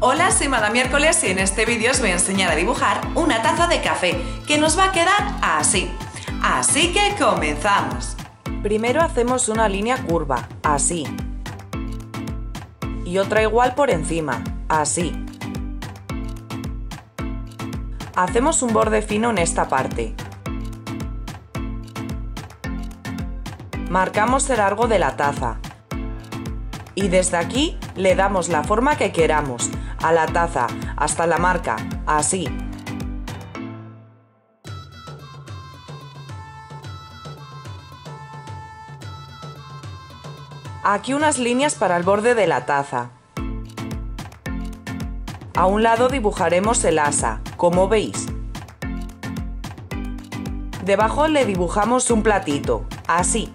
Hola, soy Mada Miércoles y en este vídeo os voy a enseñar a dibujar una taza de café que nos va a quedar así. Así que comenzamos. Primero hacemos una línea curva, así. Y otra igual por encima, así. Hacemos un borde fino en esta parte. Marcamos el largo de la taza. Y desde aquí le damos la forma que queramos a la taza hasta la marca, así. Aquí unas líneas para el borde de la taza. A un lado dibujaremos el asa, como veis. Debajo le dibujamos un platito, así.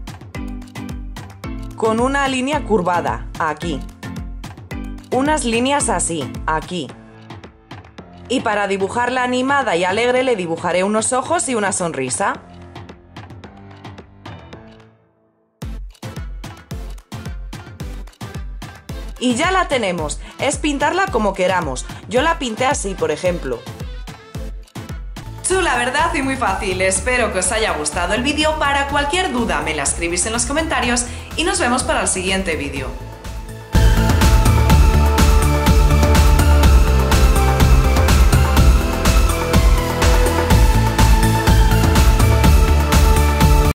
Con una línea curvada, aquí. Unas líneas así, aquí. Y para dibujarla animada y alegre le dibujaré unos ojos y una sonrisa. Y ya la tenemos, es pintarla como queramos. Yo la pinté así, por ejemplo. Chula, ¿verdad? Y muy fácil. Espero que os haya gustado el vídeo. Para cualquier duda me la escribís en los comentarios y nos vemos para el siguiente vídeo.